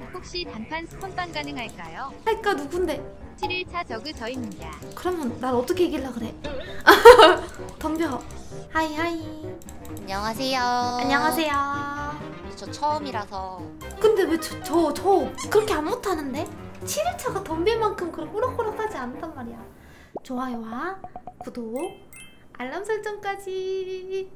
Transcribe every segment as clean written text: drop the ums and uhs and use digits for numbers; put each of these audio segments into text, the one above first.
혹시 단판 스폰방 가능할까요? 할까? 누군데? 7일차 저그 저입니다. 그러면 날 어떻게 이길라 그래? 덤벼. 하이. 안녕하세요. 안녕하세요. 저 처음이라서. 근데 왜 저 그렇게 안 못하는데? 7일차가 덤빌 만큼 그렇게 호락호락하지 않단 말이야. 좋아요와 구독, 알람 설정까지.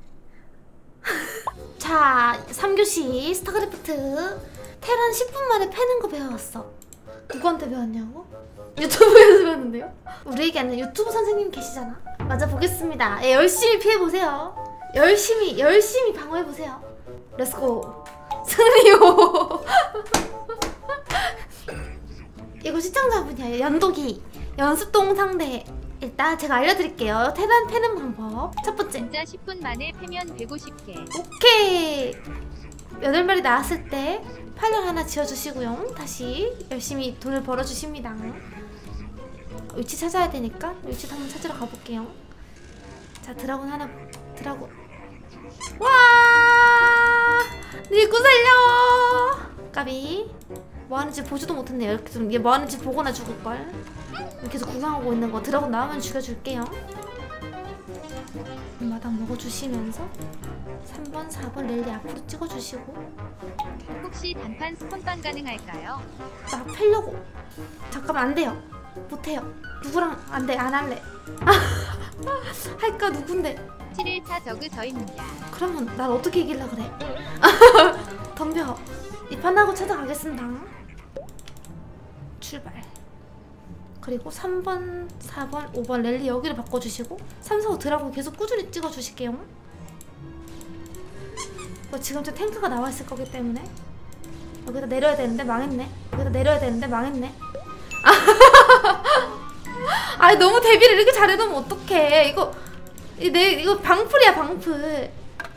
자, 3교시 스타크래프트 테란 10분 만에 패는 거 배워왔어. 누구한테 배웠냐고? 유튜브에서 배웠는데요? 우리에게는 유튜브 선생님 계시잖아. 맞아 보겠습니다. 예, 열심히 피해보세요. 열심히 방어해보세요. 렛츠고. 승리요. 이거 시청자분이야. 연독이 연습동 상대. 일단 제가 알려드릴게요. 테란 패는 방법. 첫 번째, 진짜 10분 만에 패면 150개. 오케이. 8마리 나왔을 때 파일럿 하나 지어주시고요. 다시 열심히 돈을 벌어주십니다. 위치 찾아야 되니까 위치 한번 찾으러 가볼게요. 자, 드라군 하나. 드라군. 와! 니구 살려! 까비. 뭐하는지 보지도 못했네요. 이렇게 좀 얘 뭐하는지 보거나 죽을걸. 계속 구경하고 있는 거. 드라군 나오면 죽여줄게요. 마당 먹어주시면서 3번, 4번 랠리 앞으로 찍어주시고. 혹시 단판 스폰방 가능할까요? 나 패려고. 잠깐만, 안 돼요. 못해요. 누구랑 안 돼. 안 할래. 할까? 누군데? 7일차 저그 저입니다. 그러면 날 어떻게 이길라 그래? 덤벼. 이 판하고 찾아가겠습니다. 출발. 그리고 3번, 4번, 5번 랠리 여기를 바꿔주시고 3, 4, 5 드라고 계속 꾸준히 찍어주실게요. 지금 저 탱크가 나와있을 거기 때문에 여기다 내려야 되는데 망했네. 여기다 내려야 되는데 망했네. 아니, 너무 데뷔를 이렇게 잘해놓으면 어떡해. 이거 방풀이야, 방풀.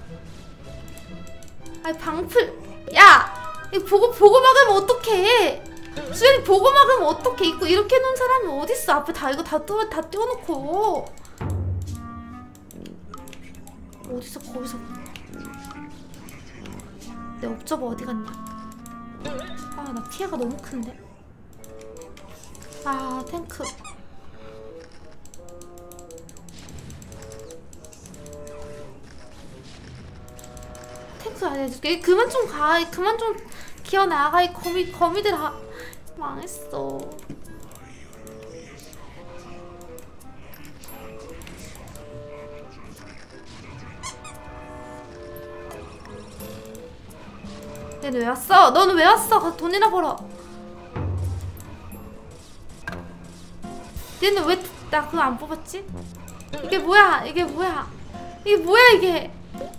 아니, 방풀. 야! 이거 보고 막으면 어떡해. 수현이 보고 막으면 어떡해. 이렇게 해놓은 사람이 어딨어. 앞에 이거 다 띄워놓고. 어딨어, 거기서. 내 옵저버 어디 갔냐. 아, 나 피해가 너무 큰데. 아, 탱크. 탱크 아니야. 그만 좀 가. 그만 좀 기어 나가. 이 거미들아. 망했어. 얘는 왜 왔어? 너는 왜 왔어? 가서 돈이나 벌어. 얘는 왜 나 그거 안 뽑았지? 이게 뭐야? 이게 뭐야? 이게?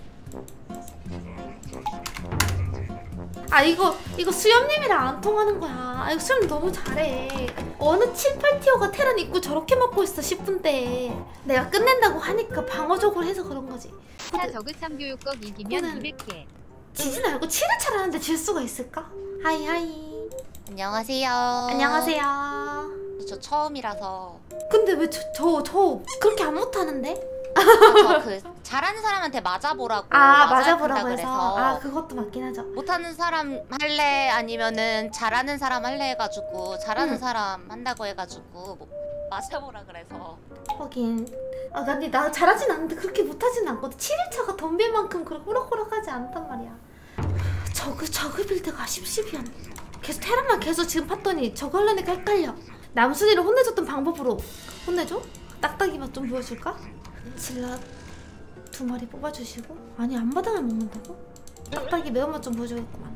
아, 이거 수염님이랑 안 통하는 거야. 아, 이거 수염님 너무 잘해. 어느 7, 8티어가 테란 입고 저렇게 먹고 있어. 10분 때 내가 끝낸다고 하니까 방어적으로 해서 그런 거지. 차 저그 참교육국 이기면 200개. 지진 알고 7을 차라는데 질 수가 있을까? 하이. 안녕하세요. 안녕하세요. 저 처음이라서. 근데 왜 저 그렇게 안 못하는데? 저 잘하는 사람한테 맞아보라고. 맞아보라고 해서. 그래서. 그것도 맞긴 하죠. 못하는 사람 할래 아니면은 잘하는 사람 할래 해가지고 잘하는 사람 한다고 해가지고 맞아보라 그래서. 하긴. 근데 나 잘하진 않는데 그렇게 못하진 않거든. 7일차가 덤빌 만큼 그렇게 호락호락하지 않단 말이야. 저그 빌드가 씹씹이야. 계속 테란만 계속 지금 팠더니 저거 하려니까 헷갈려. 남순이를 혼내줬던 방법으로 혼내줘? 딱딱이 맛 좀 보여줄까? 질럿 2마리 뽑아주시고. 아니, 앞마당을 먹는다고? 딱딱이 매운맛 좀 보여줘야겠구만.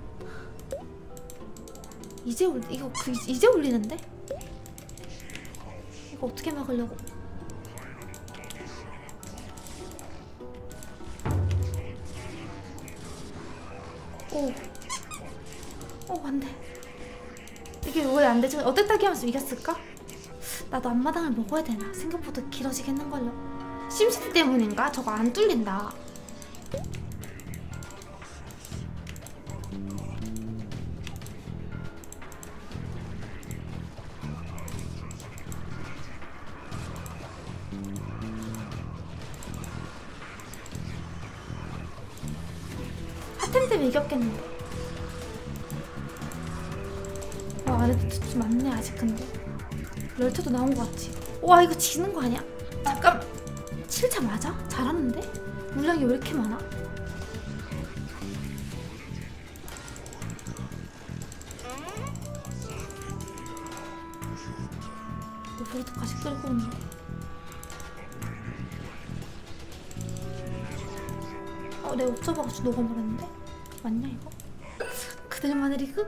이제 울리는데? 이거 어떻게 막으려고? 안돼. 이게 왜 안 되지? 어택타기 하면서 이겼을까? 나도 앞마당을 먹어야 되나? 생각보다 길어지겠는걸요. 심시티 때문인가? 저거 안 뚫린다. 핫템 때문에 이겼겠는데. 안에도 좀 많네 아직. 근데 럴처도 나온 거 같지? 와 이거 지는 거 아니야? 잠깐 7차 맞아? 잘하는데? 물량이 왜 이렇게 많아? 여기도 같이 끌고 오는데. 내 옵저버가 녹아버렸는데? 맞냐 이거? 그들만의 리그?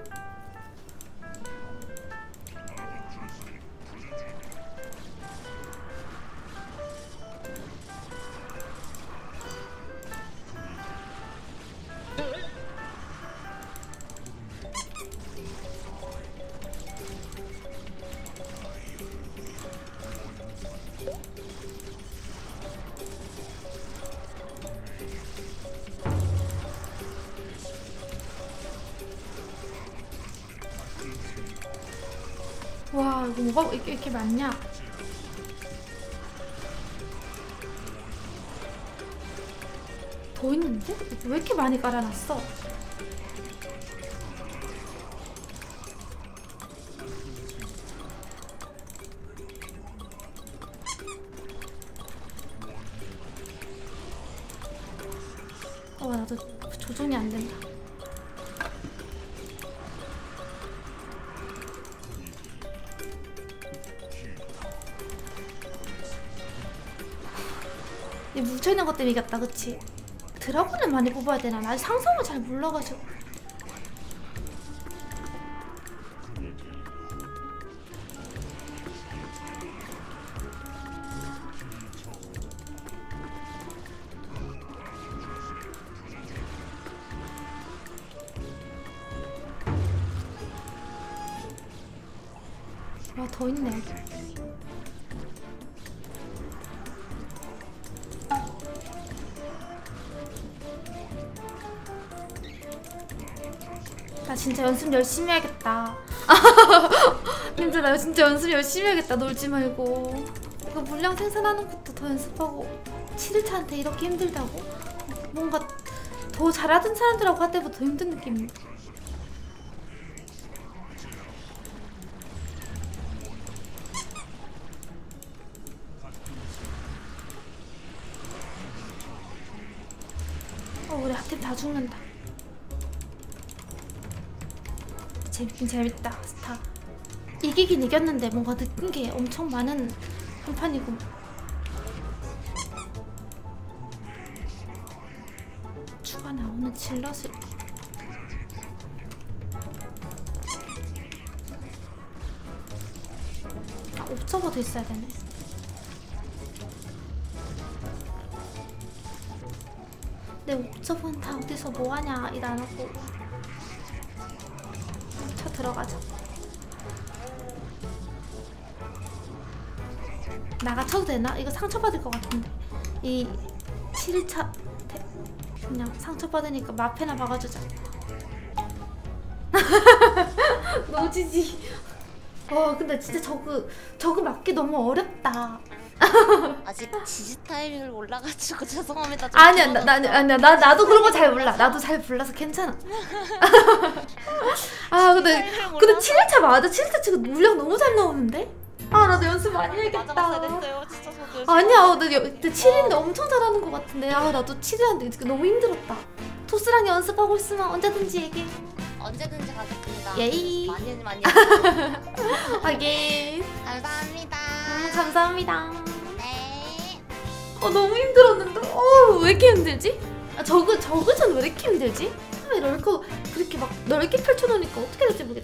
와 이거 뭐가 이렇게 많냐? 더 있는데? 왜 이렇게 많이 깔아놨어? 나도 조정이 안 된다. 이 뭉쳐있는 것 때문에 이겼다, 그치? 드라군을 많이 뽑아야 되나? 나 아직 상성을 잘 몰라가지고. 와, 더 있네. 나 진짜 연습 열심히 해야겠다. 님들 나 진짜 연습 열심히 해야겠다. 놀지 말고. 이거 물량 생산하는 것도 더 연습하고 7일차한테 이렇게 힘들다고? 뭔가 더 잘하던 사람들하고 할 때보다 더 힘든 느낌이야. 우리 하팀 다 죽는다. 재밌긴 재밌다. 스타 이기긴 이겼는데 뭔가 느낀 게 엄청 많은 한 판이고. 추가 나오는 질럿을 옵저버도 있어야 되네. 내 옵저버는 다 어디서 뭐하냐 일 안 하고. 쳐 들어가자. 나가 쳐도 되나? 이거 상처받을 것 같은데. 이 7일차 그냥 상처받으니까 마페나 박아주자. 노지지. 근데 진짜 저그 맞기 너무 어렵다. 아직 지지 타이밍을 몰라가지고 죄송합니다. 아니야, 나도 그런 거 잘 몰라. 나도 잘 몰라서 괜찮아. 근데 7일차 맞아. 7일차 지금 물량 너무 잘 나오는데? 나도 연습 많이 해야겠다. 맞아봤어야 진짜 저도 아니야, 나 7일인데 엄청 잘하는 것 같은데. 나도 7일인데 너무 힘들었다. 토스랑 연습하고 있으면 언제든지 얘기해. 언제든지 가겠습니다. 예이. 많이 하긴. 감사합니다. 감사합니다. 네. 너무 힘들었는데? 왜 이렇게 힘들지? 저그전 왜 이렇게 힘들지? 왜 럴커 그렇게 막 넓게 펼쳐놓으니까 어떻게 될지 모르겠어.